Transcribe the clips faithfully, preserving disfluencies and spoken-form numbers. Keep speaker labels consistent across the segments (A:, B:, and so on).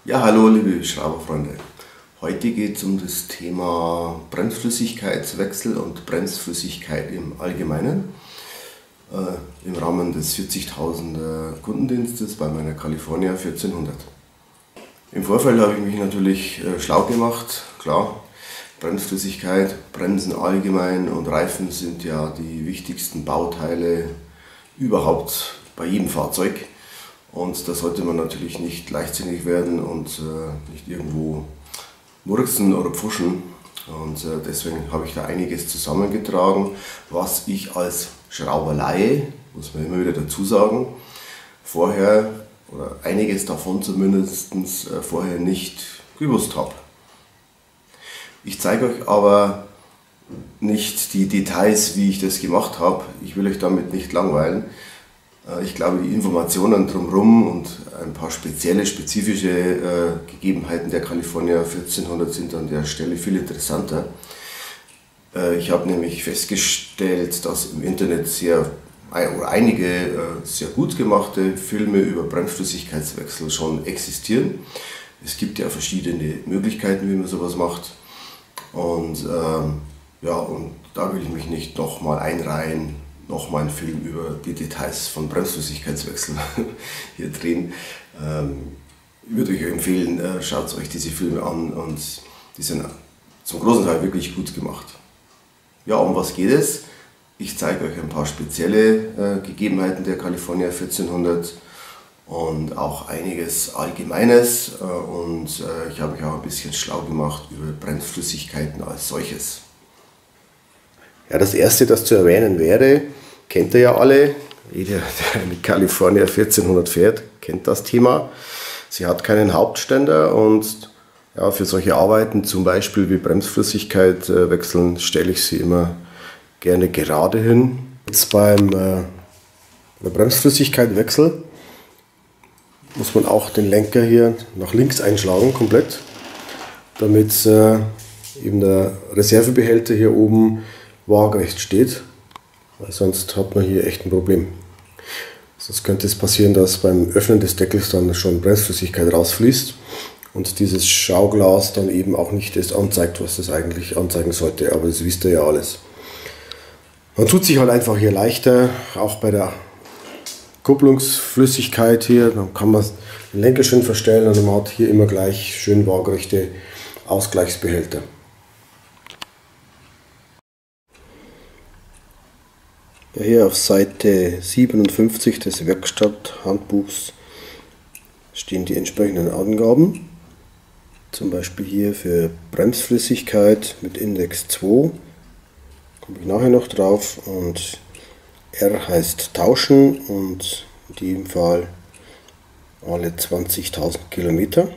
A: Ja, hallo liebe Schrauberfreunde. Heute geht es um das Thema Bremsflüssigkeitswechsel und Bremsflüssigkeit im Allgemeinen äh, im Rahmen des vierzigtausender Kundendienstes bei meiner California vierzehnhundert. Im Vorfeld habe ich mich natürlich äh, schlau gemacht, klar. Bremsflüssigkeit, Bremsen allgemein und Reifen sind ja die wichtigsten Bauteile überhaupt bei jedem Fahrzeug. Und da sollte man natürlich nicht leichtsinnig werden und äh, nicht irgendwo murksen oder pfuschen. Und äh, deswegen habe ich da einiges zusammengetragen, was ich als Schrauberlaie, muss man immer wieder dazu sagen, vorher oder einiges davon zumindest äh, vorher nicht gewusst habe. Ich zeige euch aber nicht die Details, wie ich das gemacht habe. Ich will euch damit nicht langweilen. Ich glaube, die Informationen drumherum und ein paar spezielle, spezifische äh, Gegebenheiten der California vierzehnhundert sind an der Stelle viel interessanter. Äh, ich habe nämlich festgestellt, dass im Internet sehr, oder einige äh, sehr gut gemachte Filme über Bremsflüssigkeitswechsel schon existieren. Es gibt ja verschiedene Möglichkeiten, wie man sowas macht. Und, ähm, ja, und da will ich mich nicht nochmal einreihen, nochmal einen Film über die Details von Bremsflüssigkeitswechsel hier drehen. Ähm, ich würde euch empfehlen, äh, schaut euch diese Filme an und die sind zum großen Teil wirklich gut gemacht. Ja, um was geht es? Ich zeige euch ein paar spezielle äh, Gegebenheiten der California vierzehnhundert und auch einiges Allgemeines äh, und äh, ich habe mich auch ein bisschen schlau gemacht über Bremsflüssigkeiten als solches. Ja, das erste, das zu erwähnen wäre, kennt ihr ja alle, jeder, der eine California vierzehnhundert fährt, kennt das Thema. Sie hat keinen Hauptständer und ja, für solche Arbeiten, zum Beispiel wie Bremsflüssigkeit äh, wechseln, stelle ich sie immer gerne gerade hin. Jetzt beim äh, Bremsflüssigkeitwechsel muss man auch den Lenker hier nach links einschlagen, komplett, damit äh, eben der Reservebehälter hier oben waagerecht steht, weil sonst hat man hier echt ein Problem. Sonst könnte es passieren, dass beim Öffnen des Deckels dann schon Bremsflüssigkeit rausfließt und dieses Schauglas dann eben auch nicht das anzeigt, was das eigentlich anzeigen sollte, aber das wisst ihr ja alles. Man tut sich halt einfach hier leichter, auch bei der Kupplungsflüssigkeit hier, dann kann man den Lenker schön verstellen und man hat hier immer gleich schön waagerechte Ausgleichsbehälter. Ja, hier auf Seite siebenundfünfzig des Werkstatthandbuchs stehen die entsprechenden Angaben. Zum Beispiel hier für Bremsflüssigkeit mit Index zwei, komme ich nachher noch drauf, und R heißt tauschen und in diesem Fall alle zwanzigtausend Kilometer.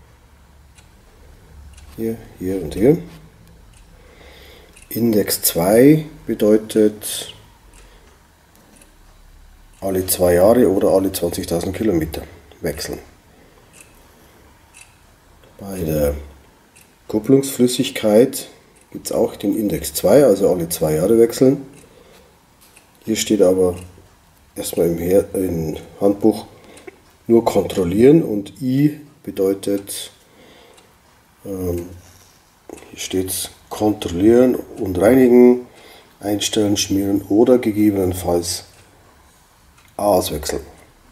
A: Hier, hier und hier. Index zwei bedeutet alle zwei Jahre oder alle zwanzigtausend Kilometer wechseln. Bei der Kupplungsflüssigkeit gibt es auch den Index zwei, also alle zwei Jahre wechseln. Hier steht aber erstmal im, Her im Handbuch nur kontrollieren und I bedeutet, ähm, hier steht es kontrollieren und reinigen, einstellen, schmieren oder gegebenenfalls auswechseln.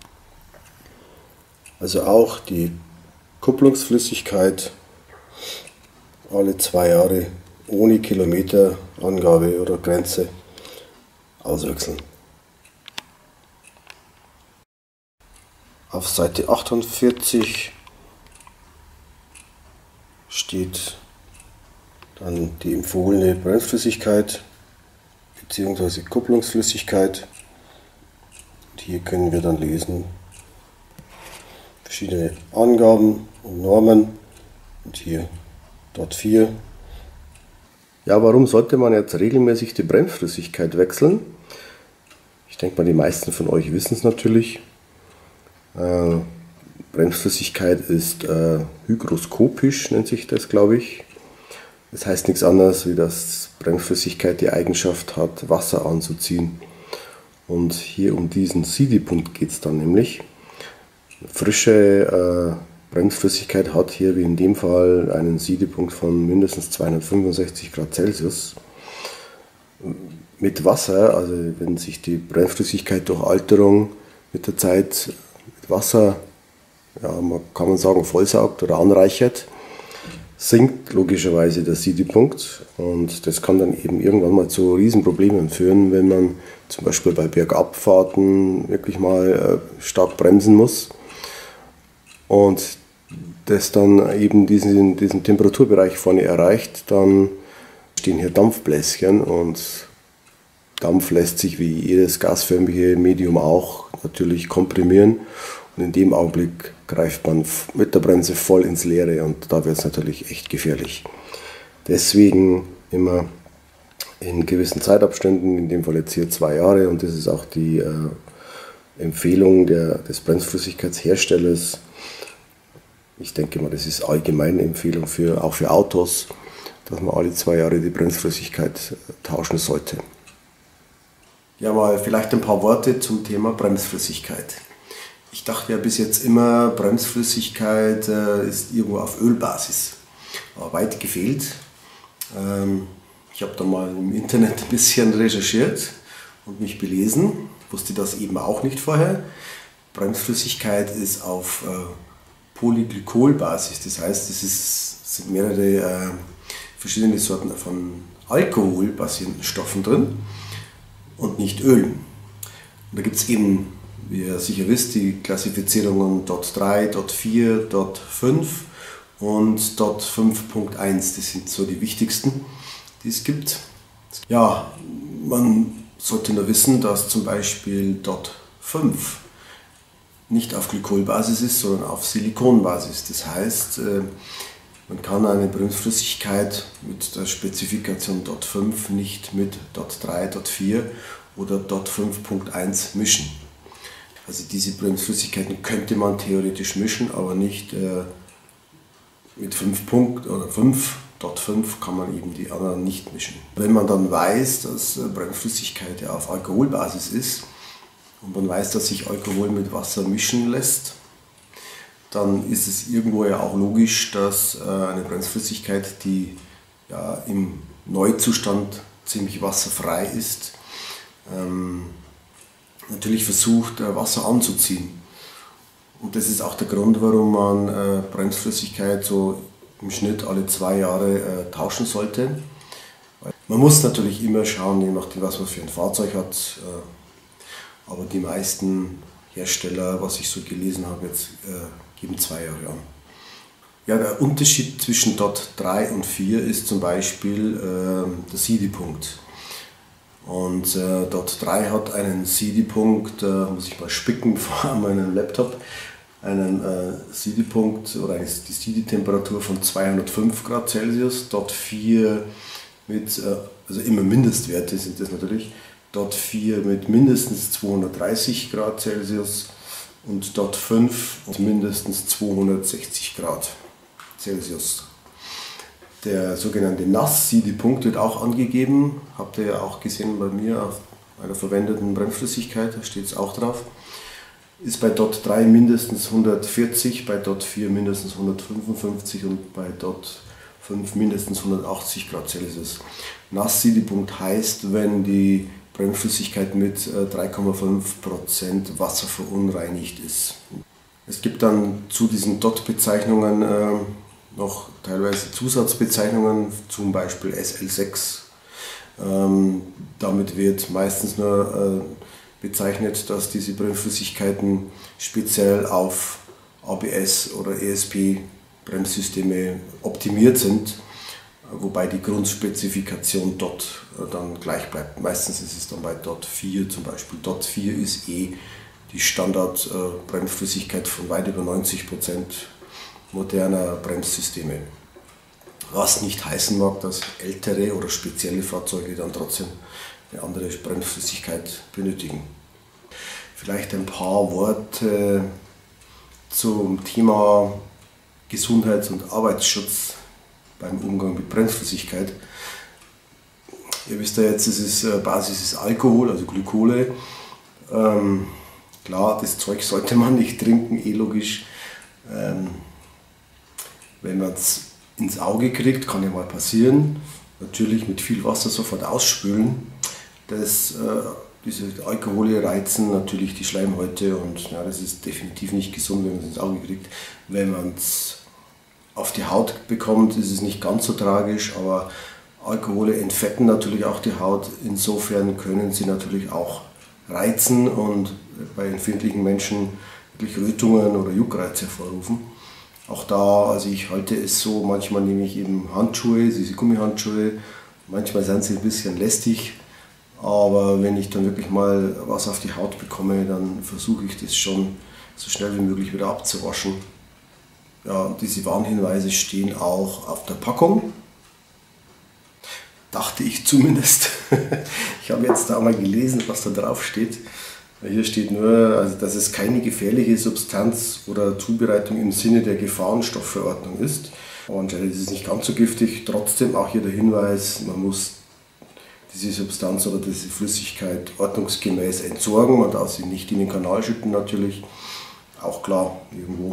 A: Also auch die Kupplungsflüssigkeit alle zwei Jahre ohne Kilometerangabe oder Grenze auswechseln. Auf Seite achtundvierzig steht dann die empfohlene Bremsflüssigkeit bzw. Kupplungsflüssigkeit. Und hier können wir dann lesen verschiedene Angaben und Normen und hier dort vier. Ja, warum sollte man jetzt regelmäßig die Bremsflüssigkeit wechseln? Ich denke mal, die meisten von euch wissen es natürlich. Äh, Bremsflüssigkeit ist äh, hygroskopisch, nennt sich das, glaube ich. Das heißt nichts anderes, wie dass Bremsflüssigkeit die Eigenschaft hat, Wasser anzuziehen. Und hier um diesen Siedepunkt geht es dann nämlich. Frische Bremsflüssigkeit hat hier wie in dem Fall einen Siedepunkt von mindestens zweihundertfünfundsechzig Grad Celsius. Mit Wasser, also wenn sich die Bremsflüssigkeit durch Alterung mit der Zeit mit Wasser, ja, man kann man sagen, vollsaugt oder anreichert, sinkt logischerweise der Siedepunkt und das kann dann eben irgendwann mal zu Riesenproblemen führen, wenn man zum Beispiel bei Bergabfahrten wirklich mal stark bremsen muss und das dann eben diesen, diesen Temperaturbereich vorne erreicht, dann stehen hier Dampfbläschen und Dampf lässt sich wie jedes gasförmige Medium auch natürlich komprimieren und in dem Augenblick greift man mit der Bremse voll ins Leere und da wird es natürlich echt gefährlich. Deswegen immer in gewissen Zeitabständen, in dem Fall jetzt hier zwei Jahre und das ist auch die äh, Empfehlung der, des Bremsflüssigkeitsherstellers. Ich denke mal, das ist allgemeine Empfehlung für, auch für Autos, dass man alle zwei Jahre die Bremsflüssigkeit tauschen sollte. Ja, mal vielleicht ein paar Worte zum Thema Bremsflüssigkeit. Ich dachte ja bis jetzt immer, Bremsflüssigkeit äh, ist irgendwo auf Ölbasis. Aber weit gefehlt. Ähm, ich habe da mal im Internet ein bisschen recherchiert und mich belesen. Wusste das eben auch nicht vorher. Bremsflüssigkeit ist auf äh, Polyglykolbasis. Das heißt, es ist, sind mehrere äh, verschiedene Sorten von alkoholbasierenden Stoffen drin und nicht Öl. Und da gibt es eben, wie ihr sicher wisst, die Klassifizierungen D O T drei, D O T vier, D O T fünf und D O T fünf Punkt eins. Das sind so die wichtigsten, die es gibt. Ja, man sollte nur wissen, dass zum Beispiel D O T fünf nicht auf Glykolbasis ist, sondern auf Silikonbasis. Das heißt, man kann eine Bremsflüssigkeit mit der Spezifikation D O T fünf nicht mit D O T drei, D O T vier oder D O T fünf Punkt eins mischen. Also diese Bremsflüssigkeiten könnte man theoretisch mischen, aber nicht äh, mit fünf Punkt oder fünf, D O T fünf kann man eben die anderen nicht mischen. Wenn man dann weiß, dass Bremsflüssigkeit ja auf Alkoholbasis ist und man weiß, dass sich Alkohol mit Wasser mischen lässt, dann ist es irgendwo ja auch logisch, dass äh, eine Bremsflüssigkeit, die ja im Neuzustand ziemlich wasserfrei ist, ähm, natürlich versucht, äh, Wasser anzuziehen. Und das ist auch der Grund, warum man äh, Bremsflüssigkeit so im Schnitt alle zwei Jahre äh, tauschen sollte. Man muss natürlich immer schauen, je nachdem, was man für ein Fahrzeug hat, äh, aber die meisten Hersteller, was ich so gelesen habe, jetzt äh, geben zwei Jahre an. Ja, der Unterschied zwischen D O T drei und vier ist zum Beispiel äh, der Siedepunkt. Und äh, D O T drei hat einen Siedepunkt, äh, muss ich mal spicken vor meinem Laptop, einen äh, Siedepunkt oder eine, die Siedetemperatur von zweihundertfünf Grad Celsius, D O T vier mit, äh, also immer Mindestwerte sind das natürlich, D O T vier mit mindestens zweihundertdreißig Grad Celsius und D O T fünf mit mindestens zweihundertsechzig Grad Celsius. Der sogenannte Nasssiedepunkt wird auch angegeben, habt ihr ja auch gesehen bei mir auf einer verwendeten Bremsflüssigkeit, da steht es auch drauf. Ist bei D O T drei mindestens hundertvierzig, bei D O T vier mindestens hundertfünfundfünfzig und bei D O T fünf mindestens hundertachtzig Grad Celsius. Nasssiedepunkt heißt, wenn die Bremsflüssigkeit mit drei Komma fünf Prozent Wasser verunreinigt ist. Es gibt dann zu diesen D O T-Bezeichnungen äh, noch teilweise Zusatzbezeichnungen, zum Beispiel S L sechs. Ähm, damit wird meistens nur äh, bezeichnet, dass diese Bremsflüssigkeiten speziell auf A B S oder E S P-Bremssysteme optimiert sind, wobei die Grundspezifikation D O T dann gleich bleibt. Meistens ist es dann bei D O T vier zum Beispiel. D O T vier ist eh die Standard-Bremsflüssigkeit von weit über neunzig Prozent moderner Bremssysteme. Was nicht heißen mag, dass ältere oder spezielle Fahrzeuge dann trotzdem eine andere Bremsflüssigkeit benötigen. Vielleicht ein paar Worte zum Thema Gesundheits- und Arbeitsschutz beim Umgang mit Bremsflüssigkeit. Ihr wisst ja jetzt, es ist, Basis ist Alkohol, also Glykole. Ähm, klar, das Zeug sollte man nicht trinken, eh logisch. Ähm, Wenn man es ins Auge kriegt, kann ja mal passieren, natürlich mit viel Wasser sofort ausspülen. Das, äh, diese Alkohole reizen natürlich die Schleimhäute und ja, das ist definitiv nicht gesund, wenn man es ins Auge kriegt. Wenn man es auf die Haut bekommt, ist es nicht ganz so tragisch, aber Alkohole entfetten natürlich auch die Haut. Insofern können sie natürlich auch reizen und bei empfindlichen Menschen wirklich Rötungen oder Juckreiz hervorrufen. Auch da, also ich halte es so, manchmal nehme ich eben Handschuhe, diese Gummihandschuhe, manchmal sind sie ein bisschen lästig, aber wenn ich dann wirklich mal was auf die Haut bekomme, dann versuche ich das schon so schnell wie möglich wieder abzuwaschen. Ja, diese Warnhinweise stehen auch auf der Packung, dachte ich zumindest. Ich habe jetzt da mal gelesen, was da drauf steht. Hier steht nur, also, dass es keine gefährliche Substanz oder Zubereitung im Sinne der Gefahrenstoffverordnung ist. Und es ist nicht ganz so giftig. Trotzdem auch hier der Hinweis, man muss diese Substanz oder diese Flüssigkeit ordnungsgemäß entsorgen. Man darf sie nicht in den Kanal schütten natürlich. Auch klar, irgendwo.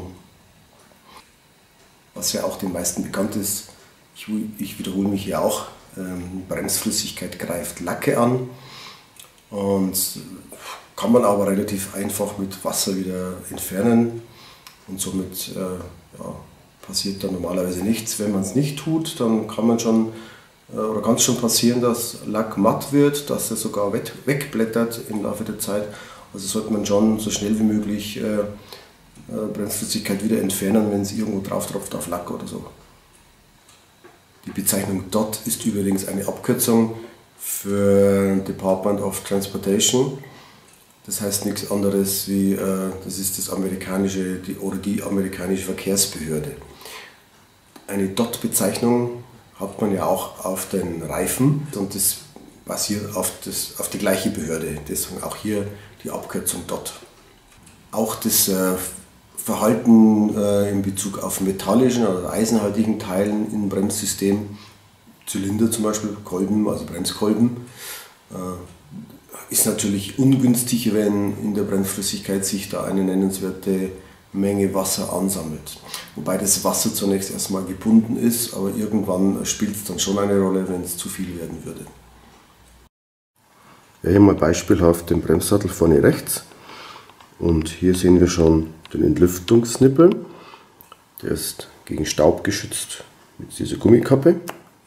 A: Was ja auch den meisten bekannt ist, ich, ich wiederhole mich hier auch, ähm, Bremsflüssigkeit greift Lacke an. Und kann man aber relativ einfach mit Wasser wieder entfernen und somit äh, ja, passiert dann normalerweise nichts. Wenn man es nicht tut, dann kann man schon äh, oder kann es schon passieren, dass Lack matt wird, dass er sogar wegblättert im Laufe der Zeit. Also sollte man schon so schnell wie möglich äh, äh, Bremsflüssigkeit wieder entfernen, wenn es irgendwo drauf tropft auf Lack oder so. Die Bezeichnung D O T ist übrigens eine Abkürzung für Department of Transportation. Das heißt nichts anderes wie, äh, das ist das amerikanische die, oder die amerikanische Verkehrsbehörde. Eine D O T-Bezeichnung hat man ja auch auf den Reifen und das basiert auf, das, auf die gleiche Behörde. Deswegen auch hier die Abkürzung D O T. Auch das äh, Verhalten äh, in Bezug auf metallischen oder eisenhaltigen Teilen im Bremssystem, Zylinder zum Beispiel, Kolben, also Bremskolben, äh, ist natürlich ungünstig, wenn in der Bremsflüssigkeit sich da eine nennenswerte Menge Wasser ansammelt. Wobei das Wasser zunächst erstmal gebunden ist, aber irgendwann spielt es dann schon eine Rolle, wenn es zu viel werden würde. Ja, hier mal beispielhaft den Bremssattel vorne rechts. Und hier sehen wir schon den Entlüftungsnippel. Der ist gegen Staub geschützt mit dieser Gummikappe.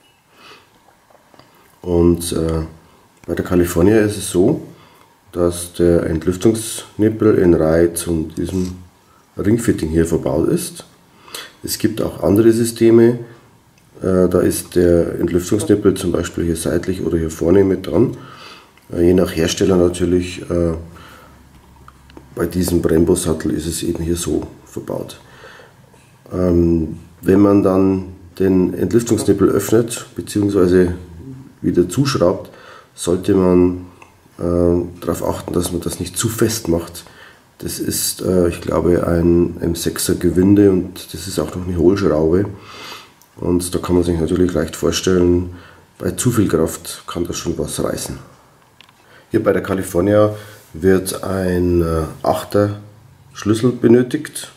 A: Und äh, bei der California ist es so, dass der Entlüftungsnippel in Reihe zu diesem Ringfitting hier verbaut ist. Es gibt auch andere Systeme, äh, da ist der Entlüftungsnippel zum Beispiel hier seitlich oder hier vorne mit dran. Äh, je nach Hersteller natürlich, äh, bei diesem Brembo-Sattel ist es eben hier so verbaut. Ähm, wenn man dann den Entlüftungsnippel öffnet bzw. wieder zuschraubt, sollte man äh, darauf achten, dass man das nicht zu fest macht. Das ist, äh, ich glaube, ein M sechser Gewinde und das ist auch noch eine Hohlschraube. Und da kann man sich natürlich leicht vorstellen, bei zu viel Kraft kann das schon was reißen. Hier bei der California wird ein äh, achter Schlüssel benötigt.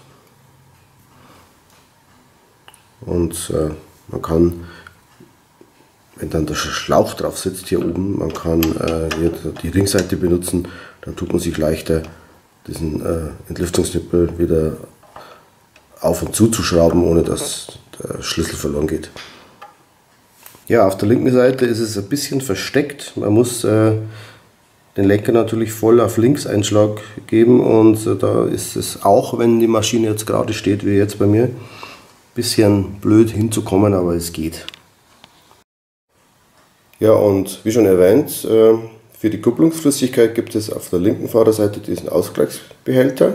A: Und äh, man kann, wenn dann der Schlauch drauf sitzt hier oben, man kann äh, die Ringseite benutzen, dann tut man sich leichter, diesen äh, Entlüftungsnippel wieder auf und zu zu schrauben, ohne dass der Schlüssel verloren geht. Ja, auf der linken Seite ist es ein bisschen versteckt. Man muss äh, den Lenker natürlich voll auf Linkseinschlag geben und äh, da ist es auch, wenn die Maschine jetzt gerade steht, wie jetzt bei mir, ein bisschen blöd hinzukommen, aber es geht. Ja, und wie schon erwähnt, äh, für die Kupplungsflüssigkeit gibt es auf der linken Fahrerseite diesen Ausgleichsbehälter.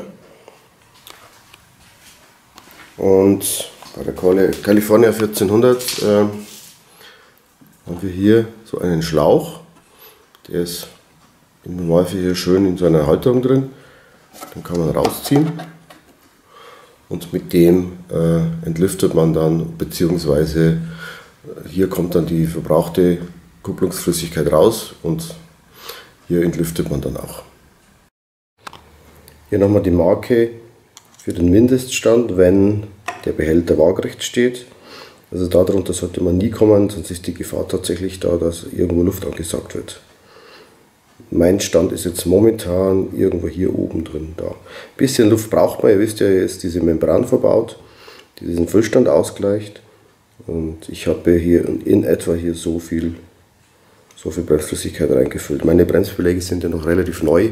A: Und bei der California vierzehnhundert äh, haben wir hier so einen Schlauch. Der ist im Normalfall hier schön in so einer Halterung drin. Den kann man rausziehen. Und mit dem äh, entlüftet man dann, beziehungsweise hier kommt dann die verbrauchte Kupplungsflüssigkeit raus und hier entlüftet man dann auch. Hier nochmal die Marke für den Mindeststand, wenn
B: der Behälter waagerecht steht. Also darunter sollte man nie kommen, sonst ist die Gefahr tatsächlich da, dass irgendwo Luft angesaugt wird. Mein Stand ist jetzt momentan irgendwo hier oben drin. Da. Ein bisschen Luft braucht man, ihr wisst ja, hier ist diese Membran verbaut, die diesen Füllstand ausgleicht. Und ich habe hier in etwa hier so viel, so viel Bremsflüssigkeit reingefüllt. Meine Bremsbeläge sind ja noch relativ neu.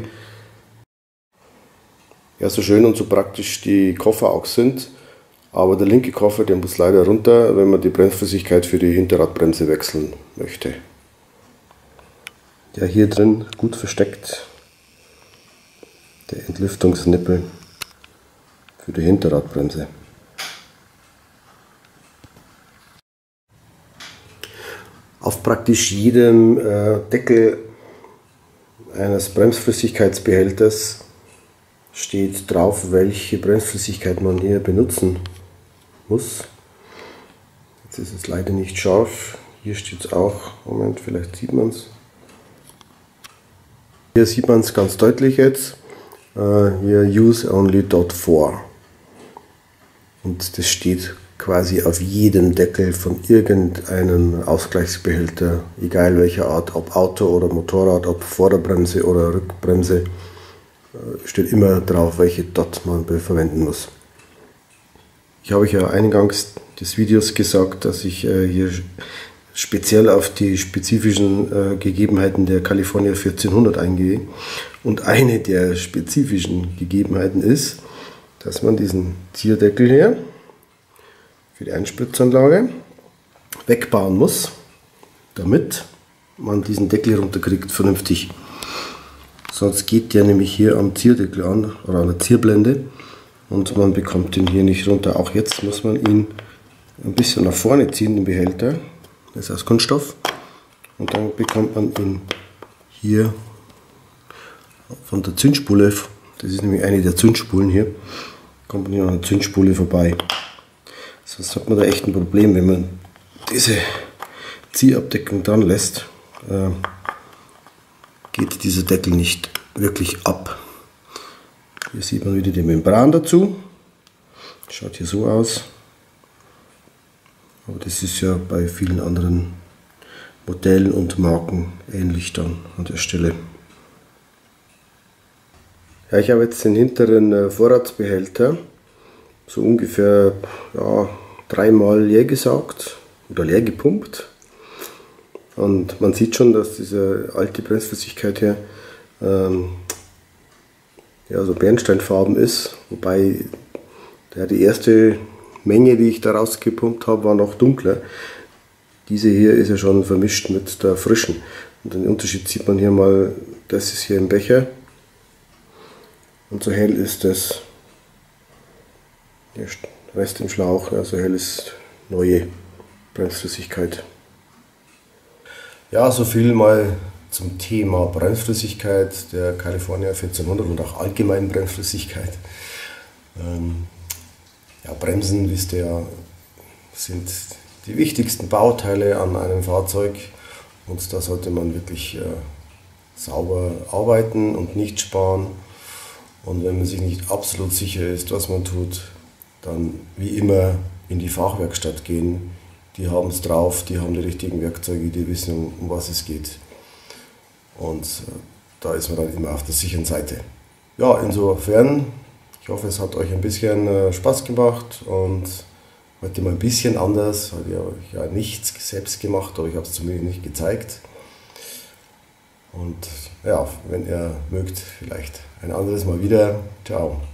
B: Ja, so schön und so praktisch die Koffer auch sind, aber der linke Koffer, der muss leider runter, wenn man die Bremsflüssigkeit für die Hinterradbremse wechseln möchte. Ja, hier drin gut versteckt der Entlüftungsnippel für die Hinterradbremse. Auf praktisch jedem äh, Deckel eines Bremsflüssigkeitsbehälters steht drauf, welche Bremsflüssigkeit man hier benutzen muss. Jetzt ist es leider nicht scharf. Hier steht es auch. Moment, vielleicht sieht man es. Hier sieht man es ganz deutlich jetzt. Uh, hier use only dot four. Und das steht quasi auf jedem Deckel von irgendeinem Ausgleichsbehälter, egal welcher Art, ob Auto oder Motorrad, ob Vorderbremse oder Rückbremse, steht immer drauf, welche Dot man verwenden muss. Ich habe euch ja eingangs des Videos gesagt, dass ich äh, hier speziell auf die spezifischen äh, Gegebenheiten der California vierzehnhundert eingehe. Und eine der spezifischen Gegebenheiten ist, dass man diesen Zierdeckel hier für die Einspritzanlage wegbauen muss, damit man diesen Deckel runterkriegt vernünftig. Sonst geht der nämlich hier am Zierdeckel an oder an der Zierblende und man bekommt den hier nicht runter. Auch jetzt muss man ihn ein bisschen nach vorne ziehen, den Behälter. Das ist aus Kunststoff. Und dann bekommt man ihn hier von der Zündspule, das ist nämlich eine der Zündspulen hier, kommt man hier an der Zündspule vorbei. Sonst hat man da echt ein Problem, wenn man diese Ziehabdeckung dran lässt, äh, geht dieser Deckel nicht wirklich ab. Hier sieht man wieder die Membran dazu. Schaut hier so aus. Aber das ist ja bei vielen anderen Modellen und Marken ähnlich dann an der Stelle. Ja, ich habe jetzt den hinteren Vorratsbehälter so ungefähr ja, dreimal leer gesaugt oder leer gepumpt. Und man sieht schon, dass diese alte Bremsflüssigkeit hier ähm, ja, so bernsteinfarben ist. Wobei ja, die erste Menge, die ich da rausgepumpt habe, war noch dunkler. Diese hier ist ja schon vermischt mit der frischen. Und den Unterschied sieht man hier mal, das ist hier im Becher. Und so hell ist das. Der Rest im Schlauch, ja, so hell ist neue Bremsflüssigkeit. Ja, so viel mal zum Thema Bremsflüssigkeit der California vierzehnhundert und auch allgemein Bremsflüssigkeit. Ähm, ja, Bremsen, wisst ihr ja, sind die wichtigsten Bauteile an einem Fahrzeug und da sollte man wirklich äh, sauber arbeiten und nicht sparen. Und wenn man sich nicht absolut sicher ist, was man tut, dann wie immer in die Fachwerkstatt gehen. Die haben es drauf, die haben die richtigen Werkzeuge, die wissen, um was es geht. Und äh, da ist man dann immer auf der sicheren Seite. Ja, insofern, ich hoffe, es hat euch ein bisschen äh, Spaß gemacht und heute mal ein bisschen anders, weil ich habe ja nichts selbst gemacht, aber ich habe es zumindest nicht gezeigt. Und ja, wenn ihr mögt, vielleicht ein anderes Mal wieder. Ciao.